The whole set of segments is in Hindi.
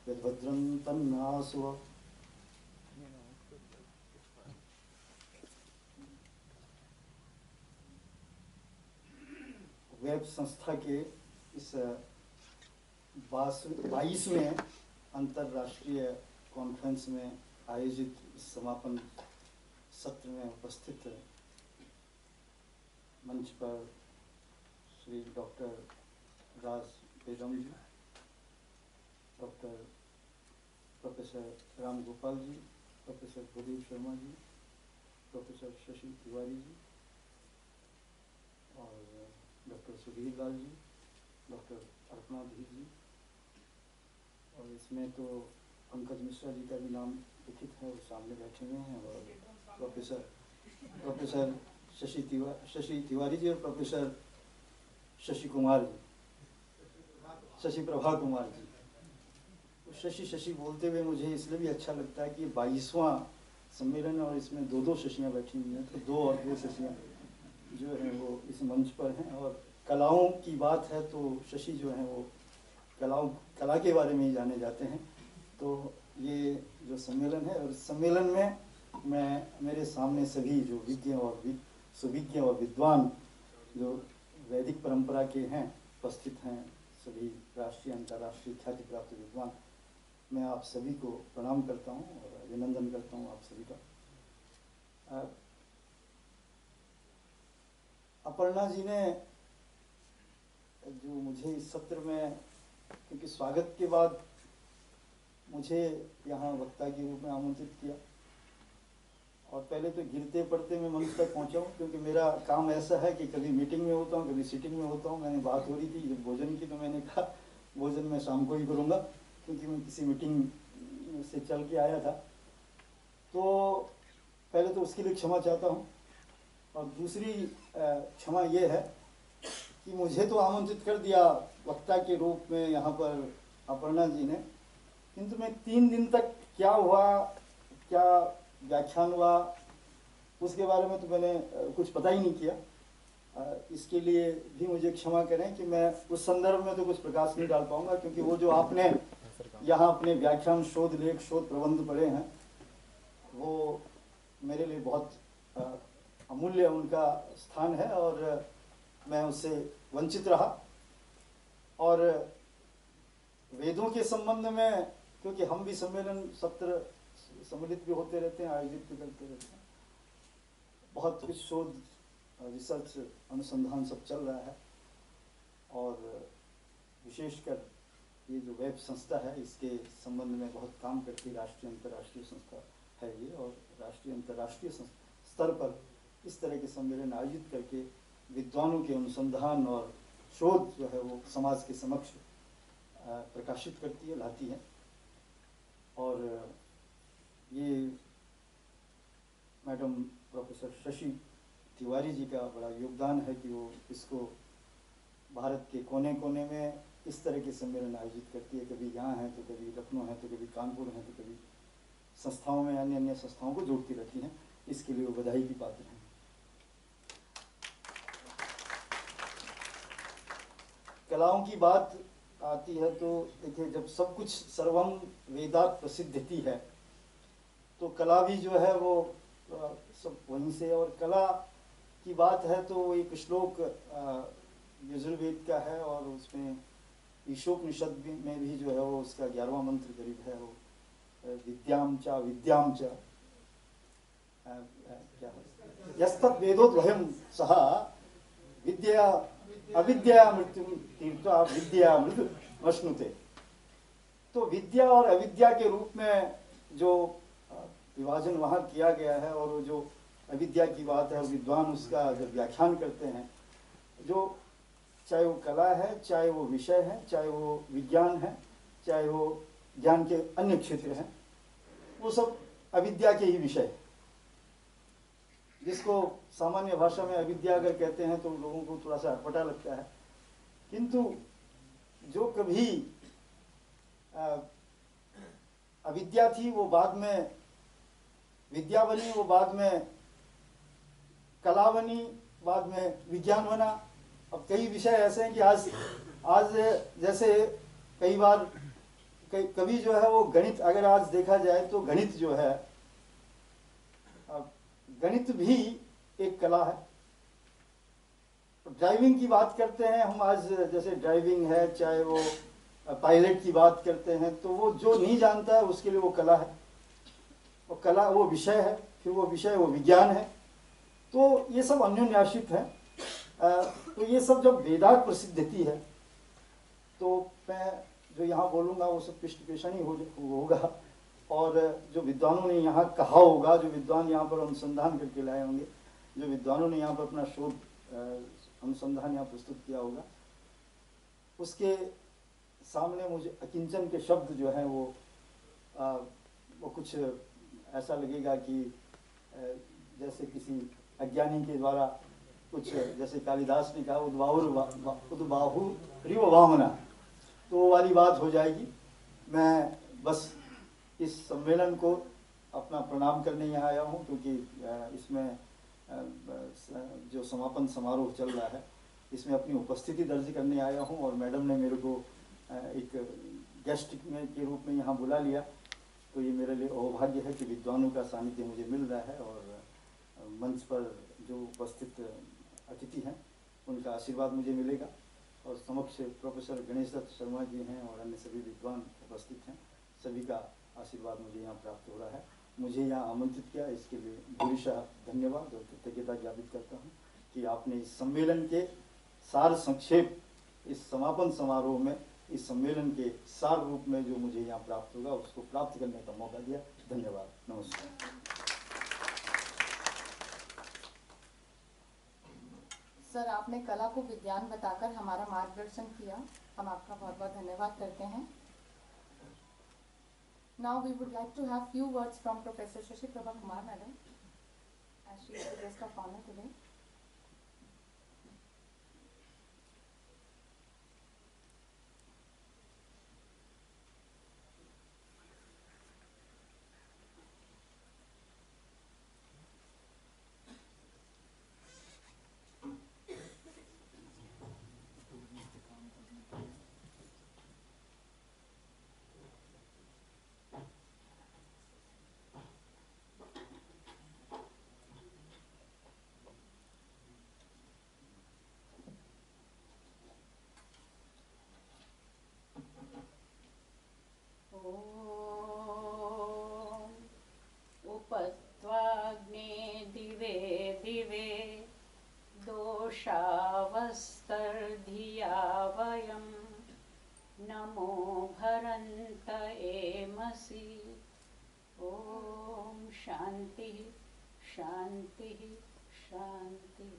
यद्भद्रं तन्नासु। वेब संस्था के इस 22वें अंतर्राष्ट्रीय कॉन्फ्रेंस में आयोजित समापन सत्र में उपस्थित मंच पर Shri doctor Raj Begum ji, doctor professor Ram Gopal ji, professor Bhudev Sharma ji, professor Shashi Tiwari ji और डॉक्टर सुधीर लाल जी, डॉक्टर अर्पणा धीर जी, और इसमें तो पंकज मिश्रा जी का भी नाम लिखित है, वो सामने बैठे हुए हैं, और प्रोफेसर शशि तिवारी जी और प्रोफेसर शशि कुमार जी, शशि प्रभा कुमार जी। तो शशि बोलते हुए मुझे इसलिए भी अच्छा लगता है कि 22वां सम्मेलन और इसमें दो शशियाँ बैठी हुई हैं, तो दो और दो शशियाँ जो हैं वो इस मंच पर हैं। और कलाओं की बात है तो शशि जो हैं वो कला के बारे में ही जाने जाते हैं। तो ये जो सम्मेलन है, और सम्मेलन में मैं मेरे सामने सभी जो विज्ञ और सुविज्ञ और विद्वान जो वैदिक परंपरा के हैं उपस्थित हैं, सभी राष्ट्रीय अंतर्राष्ट्रीय ख्याति प्राप्त विद्वान, मैं आप सभी को प्रणाम करता हूँ और अभिनंदन करता हूँ आप सभी का। अपर्णा जी ने जो मुझे इस सत्र में, क्योंकि स्वागत के बाद मुझे यहाँ वक्ता के रूप में आमंत्रित किया, और पहले तो गिरते पड़ते मैं मंच तक पहुँचा हूँ, क्योंकि मेरा काम ऐसा है कि कभी मीटिंग में होता हूँ, कभी सिटिंग में होता हूँ। मैंने बात हो रही थी जब भोजन की, तो मैंने कहा भोजन मैं शाम को ही करूँगा, क्योंकि मैं किसी मीटिंग से चल के आया था। तो पहले तो उसके लिए क्षमा चाहता हूँ, और दूसरी क्षमा ये है कि मुझे तो आमंत्रित कर दिया वक्ता के रूप में यहाँ पर अपर्णा जी ने, किंतु मैं 3 दिन तक क्या हुआ, क्या व्याख्यान हुआ, उसके बारे में तो मैंने कुछ पता ही नहीं किया। इसके लिए भी मुझे क्षमा करें कि मैं उस संदर्भ में तो कुछ प्रकाश नहीं डाल पाऊंगा, क्योंकि वो जो आपने यहाँ अपने व्याख्यान, शोध लेख, शोध प्रबंध पढ़े हैं, वो मेरे लिए बहुत अमूल्य उनका स्थान है, और मैं उससे वंचित रहा। और वेदों के संबंध में, क्योंकि हम भी सम्मेलन सत्र सम्मिलित भी होते रहते हैं, आयोजित भी करते रहते हैं, बहुत कुछ शोध, रिसर्च, अनुसंधान सब चल रहा है। और विशेषकर ये जो वेब संस्था है, इसके संबंध में बहुत काम करती राष्ट्रीय अंतर्राष्ट्रीय संस्था है ये, और राष्ट्रीय अंतर्राष्ट्रीय स्तर पर इस तरह के सम्मेलन आयोजित करके विद्वानों के अनुसंधान और शोध जो है वो समाज के समक्ष प्रकाशित करती है, लाती है। और ये मैडम प्रोफेसर शशि तिवारी जी का बड़ा योगदान है कि वो इसको भारत के कोने कोने में इस तरह के सम्मेलन आयोजित करती है। कभी यहाँ है तो कभी लखनऊ है, तो कभी कानपुर है, तो कभी संस्थाओं में अन्य संस्थाओं को जोड़ती रहती हैं। इसके लिए वो बधाई की पात्र हैं। कलाओं की बात आती है तो देखिए, जब सब कुछ सर्वम वेदात प्रसिद्धति है, तो कला भी जो है वो सब वहीं से। और कला की बात है तो एक श्लोक यजुर्वेद का है, और उसमें ईशोपनिषद में भी जो है वो उसका 11वां मंत्र करीब है, वो विद्याम च क्या यस्तत् वेदोद्वयं सह विद्या अविद्या मृत्यु तीर्था विद्या मृत्यु वश्नुते। तो विद्या और अविद्या के रूप में जो विभाजन वहाँ किया गया है, और वो जो अविद्या की बात है, विद्वान उसका जब व्याख्यान करते हैं, जो चाहे वो कला है, चाहे वो विषय है, चाहे वो विज्ञान है, चाहे वो ज्ञान के अन्य क्षेत्र हैं, वो सब अविद्या के ही विषय है। जिसको सामान्य भाषा में अविद्या अगर कहते हैं तो लोगों को थोड़ा सा अटपटा लगता है, किंतु जो कभी अविद्या थी वो बाद में विद्या बनी, वो बाद में कला बनी, बाद में विज्ञान बना। अब कई विषय ऐसे हैं कि आज जैसे कई बार कभी जो है वो गणित, अगर आज देखा जाए तो गणित जो है, गणित भी एक कला है। ड्राइविंग की बात करते हैं हम आज, जैसे ड्राइविंग है, चाहे वो पायलट की बात करते हैं, तो वो जो नहीं जानता है उसके लिए वो कला है, वो कला वो विषय है, फिर वो विषय वो विज्ञान है। तो ये सब अन्योन्याश्रित है। तो ये सब जब वेदांत प्रसिद्धि है तो मैं जो यहाँ बोलूँगा वो सब पृष्ठपेषण ही होगा, और जो विद्वानों ने यहाँ कहा होगा, जो विद्वान यहाँ पर अनुसंधान करके लाए होंगे, जो विद्वानों ने यहाँ पर अपना शोध अनुसंधान यहाँ प्रस्तुत किया होगा, उसके सामने मुझे अकिंचन के शब्द जो हैं वो कुछ ऐसा लगेगा कि जैसे किसी अज्ञानी के द्वारा कुछ, जैसे कालिदास ने कहा उद्बाहु रिव वामना, तो वो वाली बात हो जाएगी। मैं बस इस सम्मेलन को अपना प्रणाम करने यहाँ आया हूँ, क्योंकि इसमें जो समापन समारोह चल रहा है इसमें अपनी उपस्थिति दर्ज करने आया हूँ, और मैडम ने मेरे को एक गेस्ट के रूप में यहाँ बुला लिया, तो ये मेरे लिए सौभाग्य है कि विद्वानों का सानिध्य मुझे मिल रहा है, और मंच पर जो उपस्थित अतिथि हैं उनका आशीर्वाद मुझे मिलेगा, और समक्ष प्रोफेसर गणेश दत्त शर्मा जी हैं और अन्य सभी विद्वान उपस्थित हैं, सभी का आशीर्वाद मुझे यहाँ प्राप्त हो रहा है। मुझे यहाँ आमंत्रित किया, इसके लिए भूरिशः धन्यवाद और कृतज्ञता ज्ञापित करता हूँ कि आपने इस सम्मेलन के सार संक्षेप, इस समापन समारोह में इस सम्मेलन के सार रूप में जो मुझे यहाँ प्राप्त होगा उसको प्राप्त करने का मौका दिया। धन्यवाद, नमस्कार। सर, आपने कला को विज्ञान बताकर हमारा मार्गदर्शन किया, हम आपका बहुत बहुत धन्यवाद करते हैं। Now we would like to have few words from Professor Shashi Prabha Kumar Madam, as she is the guest of honor today. उपत्वाग्ने दिवे दिवे दोषावस्तर्धिया वयं नमो भरन्त एमसि। ओम शांति शांति शांति।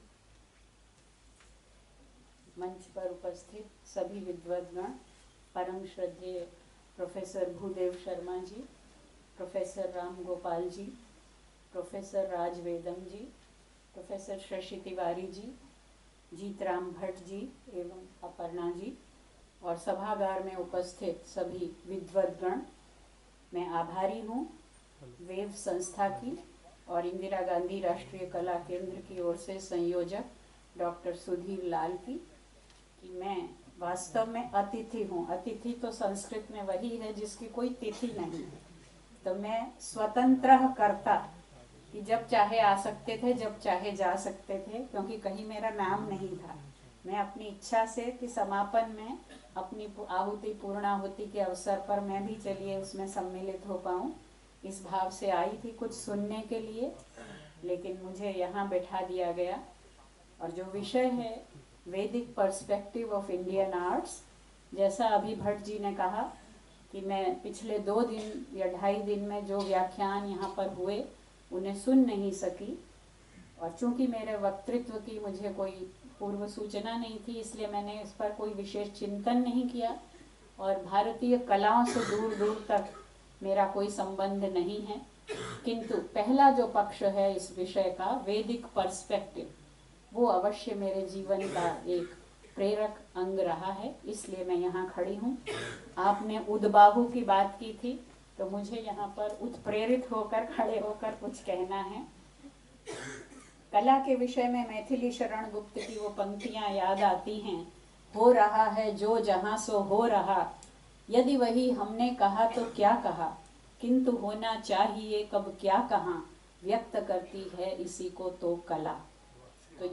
मंच पर उपस्थित सभी विद्वद्गण, परम श्रद्धेय professor Bhudev Sharma ji, professor Ram Gopal ji, professor Raj Vedam ji, professor Shashi Tiwari ji, Jeetram Bhatt ji एवं अपर्णा जी, और सभागार में उपस्थित सभी विद्वद्गण, मैं आभारी हूँ वेव संस्था की और इंदिरा गांधी राष्ट्रीय कला केंद्र की ओर से संयोजक डॉक्टर सुधीर लाल की, कि मैं वास्तव में अतिथि हूँ। अतिथि तो संस्कृत में वही है जिसकी कोई तिथि नहीं है, तो मैं स्वतंत्र कर्ता, कि जब चाहे आ सकते थे, जब चाहे जा सकते थे, क्योंकि कहीं मेरा नाम नहीं था। मैं अपनी इच्छा से कि समापन में अपनी आहुति पूर्णाहुति के अवसर पर मैं भी चलिए उसमें सम्मिलित हो पाऊँ, इस भाव से आई थी कुछ सुनने के लिए, लेकिन मुझे यहाँ बैठा दिया गया। और जो विषय है वैदिक पर्सपेक्टिव ऑफ इंडियन आर्ट्स, जैसा अभी भट्ट जी ने कहा कि मैं पिछले 2 दिन या 2.5 दिन में जो व्याख्यान यहाँ पर हुए उन्हें सुन नहीं सकी, और चूंकि मेरे वक्तृत्व की मुझे कोई पूर्व सूचना नहीं थी, इसलिए मैंने इस पर कोई विशेष चिंतन नहीं किया, और भारतीय कलाओं से दूर दूर तक मेरा कोई संबंध नहीं है। किंतु पहला जो पक्ष है इस विषय का, वैदिक पर्सपेक्टिव, वो अवश्य मेरे जीवन का एक प्रेरक अंग रहा है, इसलिए मैं यहाँ खड़ी हूँ। आपने उद्बाहु की बात की थी, तो मुझे यहाँ पर उत्प्रेरित होकर खड़े होकर कुछ कहना है। कला के विषय में मैथिली शरण गुप्त की वो पंक्तियाँ याद आती हैं, हो रहा है जो जहाँ सो हो रहा, यदि वही हमने कहा तो क्या कहा, किंतु होना चाहिए कब क्या कहा, व्यक्त करती है इसी को तो कला। तो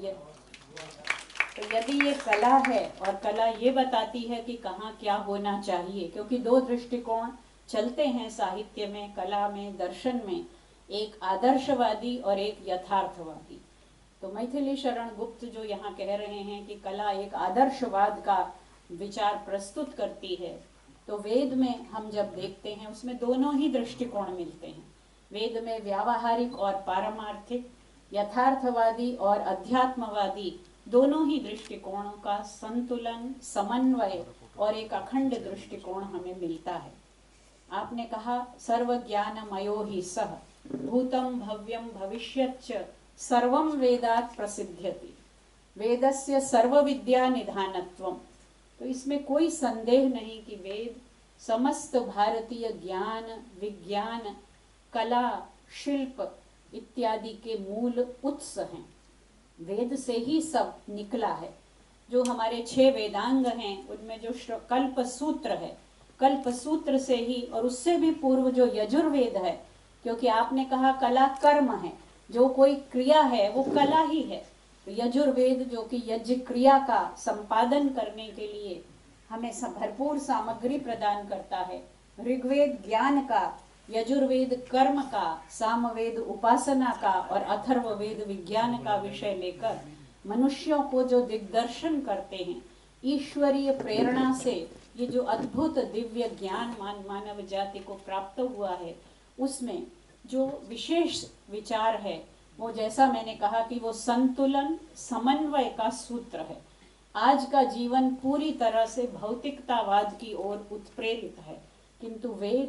यदि ये कला है और कला ये बताती है कि कहाँ क्या होना चाहिए, क्योंकि दो दृष्टिकोण चलते हैं साहित्य में, कला में, दर्शन में, एक आदर्शवादी और एक यथार्थवादी। तो मैथिली शरण गुप्त जो यहाँ कह रहे हैं कि कला एक आदर्शवाद का विचार प्रस्तुत करती है, तो वेद में हम जब देखते हैं उसमें दोनों ही दृष्टिकोण मिलते हैं। वेद में व्यावहारिक और पारमार्थिक, यथार्थवादी और अध्यात्मवादी दोनों ही दृष्टिकोणों का संतुलन, समन्वय और एक अखंड दृष्टिकोण हमें मिलता है। आपने कहा सर्वज्ञानमयो ही सह भूतम भव्यम भविष्यच्च सर्वं वेदात् प्रसिद्ध्यति, वेदस्य सर्वविद्या निधानत्वम। तो इसमें कोई संदेह नहीं कि वेद समस्त भारतीय ज्ञान, विज्ञान, कला, शिल्प इत्यादि के मूल उत्स हैं। वेद से ही सब निकला है। जो हमारे 6 वेदांग हैं उनमें जो कल्प सूत्र है, कल्प सूत्र से ही, और उससे भी पूर्व जो यजुर्वेद है, क्योंकि आपने कहा कला कर्म है, जो कोई क्रिया है वो कला ही है। तो यजुर्वेद जो कि यज्ञ क्रिया का संपादन करने के लिए हमें भरपूर सामग्री प्रदान करता है। ऋग्वेद ज्ञान का, यजुर्वेद कर्म का, सामवेद उपासना का और अथर्ववेद विज्ञान का विषय लेकर मनुष्यों को जो दिग्दर्शन करते हैं, ईश्वरीय प्रेरणा से ये जो अद्भुत दिव्य ज्ञान मानव जाति को प्राप्त हुआ है, उसमें जो विशेष विचार है वो, जैसा मैंने कहा कि वो संतुलन, समन्वय का सूत्र है। आज का जीवन पूरी तरह से भौतिकतावाद की ओर उत्प्रेरित है, किंतु वेद,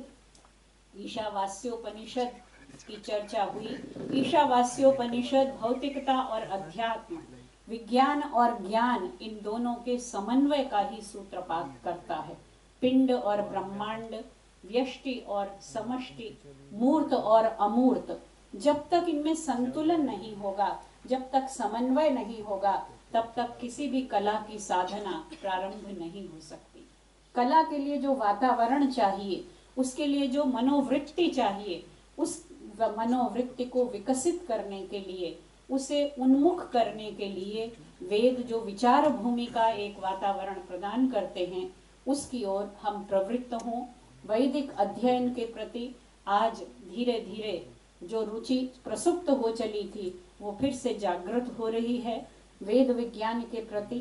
ईशावास्योपनिषद की चर्चा हुई। ईशावास्योपनिषद भौतिकता और अध्यात्म, विज्ञान और ज्ञान, इन दोनों के समन्वय का ही सूत्रपात करता है। पिंड और ब्रह्मांड, व्यष्टि और समष्टि, मूर्त और अमूर्त, जब तक इनमें संतुलन नहीं होगा, जब तक समन्वय नहीं होगा, तब तक किसी भी कला की साधना प्रारंभ नहीं हो सकती। कला के लिए जो वातावरण चाहिए, उसके लिए जो मनोवृत्ति चाहिए, उस मनोवृत्ति को विकसित करने के लिए, उसे उन्मुख करने के लिए वेद जो विचार भूमि का एक वातावरण प्रदान करते हैं, उसकी ओर हम प्रवृत्त हों। वैदिक अध्ययन के प्रति आज धीरे धीरे जो रुचि प्रसुप्त हो चली थी वो फिर से जागृत हो रही है। वेद विज्ञान के प्रति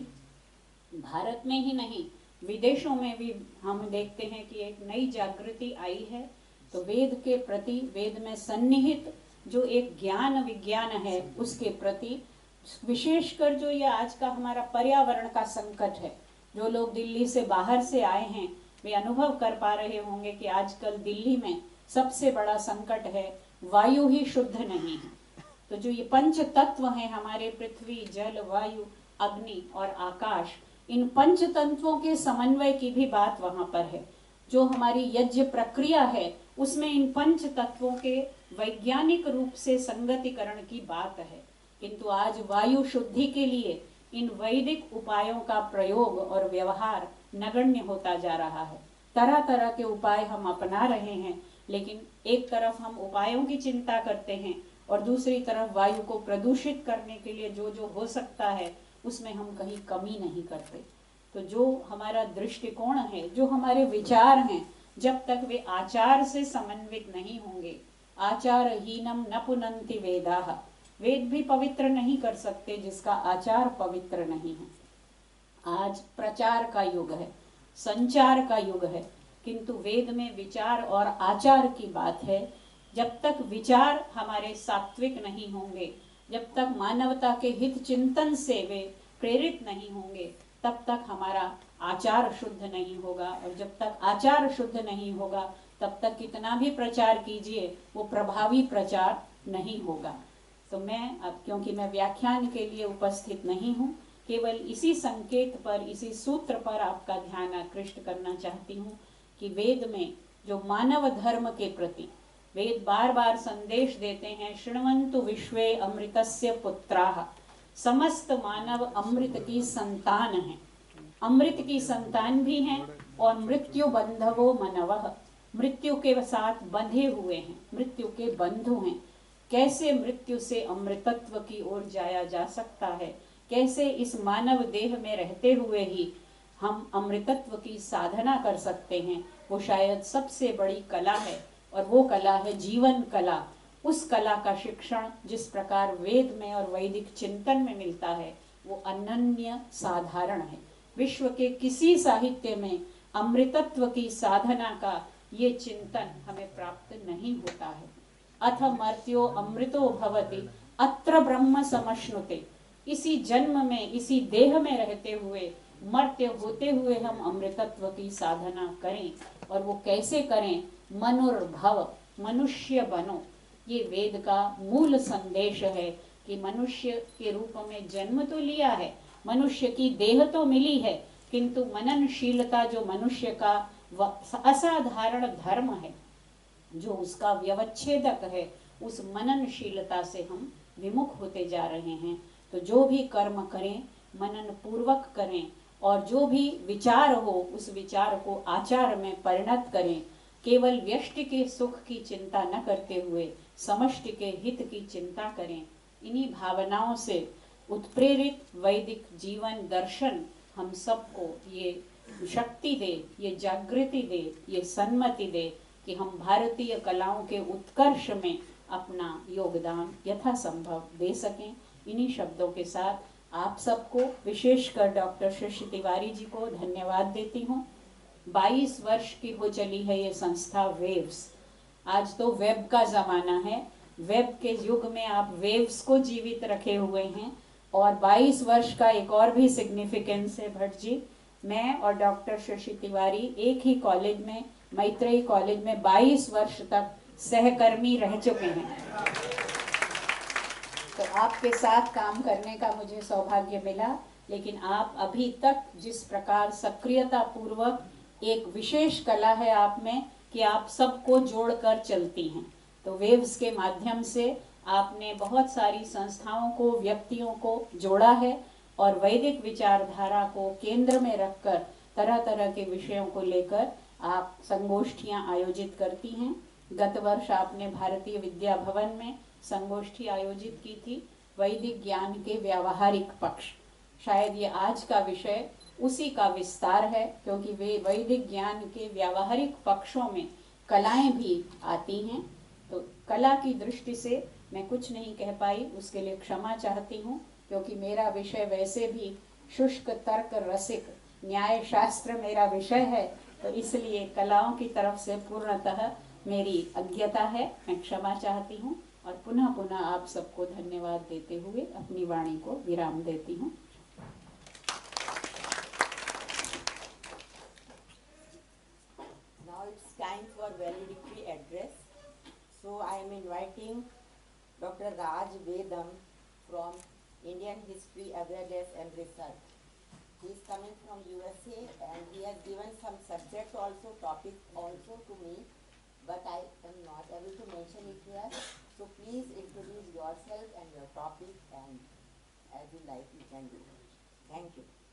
भारत में ही नहीं, विदेशों में भी हम देखते हैं कि एक नई जागृति आई है। तो वेद के प्रति, वेद में सन्निहित जो एक ज्ञान विज्ञान है, उसके प्रति विशेषकर जो ये आज का हमारा पर्यावरण का संकट है, जो लोग दिल्ली से बाहर से आए हैं वे अनुभव कर पा रहे होंगे कि आजकल दिल्ली में सबसे बड़ा संकट है वायु ही शुद्ध नहीं है। तो जो ये पंच तत्व हैं हमारे, पृथ्वी, जल, वायु, अग्नि और आकाश, इन पंच तत्वों के समन्वय की भी बात वहां पर है। जो हमारी यज्ञ प्रक्रिया है उसमें इन पंच तत्वों के वैज्ञानिक रूप से संगतिकरण की बात है। किंतु आज वायु शुद्धि के लिए इन वैदिक उपायों का प्रयोग और व्यवहार नगण्य होता जा रहा है। तरह तरह के उपाय हम अपना रहे हैं, लेकिन एक तरफ हम उपायों की चिंता करते हैं और दूसरी तरफ वायु को प्रदूषित करने के लिए जो जो हो सकता है उसमें हम कहीं कमी नहीं करते। तो जो हमारा दृष्टिकोण है, जो हमारे विचार हैं, जब तक वे आचार से समन्वित नहीं होंगे, आचारहीनम न पुनन्ति वेदाः, वेद भी पवित्र नहीं कर सकते जिसका आचार पवित्र नहीं है। आज प्रचार का युग है, संचार का युग है, किंतु वेद में विचार और आचार की बात है। जब तक विचार हमारे सात्विक नहीं होंगे, जब तक मानवता के हित चिंतन से वे प्रेरित नहीं होंगे, तब तक हमारा आचार शुद्ध नहीं होगा। और जब तक आचार शुद्ध नहीं होगा, तब तक कितना भी प्रचार कीजिए वो प्रभावी प्रचार नहीं होगा। तो मैं अब, क्योंकि मैं व्याख्यान के लिए उपस्थित नहीं हूँ, केवल इसी संकेत पर, इसी सूत्र पर आपका ध्यान आकृष्ट करना चाहती हूँ कि वेद में जो मानव धर्म के प्रति वेद बार बार संदेश देते हैं, शृण्वन्तु विश्वे अमृतस्य पुत्राः, समस्त मानव अमृत की संतान हैं, अमृत की संतान भी हैं और मृत्यु बंधवो मनवः, मृत्यु के साथ बंधे हुए हैं, मृत्यु के बंधु हैं। कैसे मृत्यु से अमृतत्व की ओर जाया जा सकता है, कैसे इस मानव देह में रहते हुए ही हम अमृतत्व की साधना कर सकते हैं, वो शायद सबसे बड़ी कला है। और वो कला है जीवन कला। उस कला का शिक्षण जिस प्रकार वेद में और वैदिक चिंतन में मिलता है वो अनन्य साधारण है। विश्व के किसी साहित्य में अमृतत्व की साधना का ये चिंतन हमें प्राप्त नहीं होता है। अथ मर्त्यो अमृतो भवति अत्र ब्रह्म समश्नुते, इसी जन्म में इसी देह में रहते हुए मर्त्य होते हुए हम अमृतत्व की साधना करें। और वो कैसे करें? मनुर्भव, मनुष्य बनो। ये वेद का मूल संदेश है कि मनुष्य के रूप में जन्म तो लिया है, मनुष्य की देह तो मिली है, किंतु मननशीलता जो मनुष्य का असाधारण धर्म है, जो उसका व्यवच्छेदक है, उस मननशीलता से हम विमुख होते जा रहे हैं। तो जो भी कर्म करें मनन पूर्वक करें, और जो भी विचार हो उस विचार को आचार में परिणत करें। केवल व्यष्टि के सुख की चिंता न करते हुए समष्टि के हित की चिंता करें। इन्हीं भावनाओं से उत्प्रेरित वैदिक जीवन दर्शन हम सबको ये शक्ति दे, ये जागृति दे, ये सम्मति दे कि हम भारतीय कलाओं के उत्कर्ष में अपना योगदान यथासंभव दे सकें। इन्हीं शब्दों के साथ आप सबको, विशेषकर डॉक्टर शशि तिवारी जी को धन्यवाद देती हूँ। 22 वर्ष की हो चली है ये संस्था वेव्स। आज तो वेब का ज़माना है, वेब के युग में आप वेव्स को जीवित रखे हुए हैं। और 22 वर्ष का एक और भी सिग्निफिकेंस है भट्ट जी, मैं और डॉक्टर शशि तिवारी एक ही कॉलेज में, मैत्रेयी कॉलेज में 22 वर्ष तक सहकर्मी रह चुके हैं। तो आपके साथ काम करने का मुझे सौभाग्य मिला। लेकिन आप अभी तक जिस प्रकार सक्रियता पूर्वक, एक विशेष कला है आप में कि आप सबको जोड़कर चलती हैं। तो वेव्स के माध्यम से आपने बहुत सारी संस्थाओं को, व्यक्तियों को जोड़ा है और वैदिक विचारधारा को केंद्र में रखकर तरह तरह के विषयों को लेकर आप संगोष्ठियां आयोजित करती हैं। गत वर्ष आपने भारतीय विद्या भवन में संगोष्ठी आयोजित की थी, वैदिक ज्ञान के व्यावहारिक पक्ष। शायद ये आज का विषय उसी का विस्तार है, क्योंकि वे वैदिक ज्ञान के व्यावहारिक पक्षों में कलाएं भी आती हैं। तो कला की दृष्टि से मैं कुछ नहीं कह पाई, उसके लिए क्षमा चाहती हूँ, क्योंकि मेरा विषय वैसे भी शुष्क तर्क रसिक न्याय शास्त्र मेरा विषय है। तो इसलिए कलाओं की तरफ से पूर्णतः मेरी अज्ञता है, मैं क्षमा चाहती हूँ और पुनः पुनः आप सबको धन्यवाद देते हुए अपनी वाणी को विराम देती हूँ। Now it's time for valedictory address. So I am inviting Dr. Raj Vedam from Indian History Awareness and Research. He is coming from USA and he has given some subject also, topic also to me, but I am not able to mention it here. So please introduce yourself and your topic, and as you like you can do. Thank you.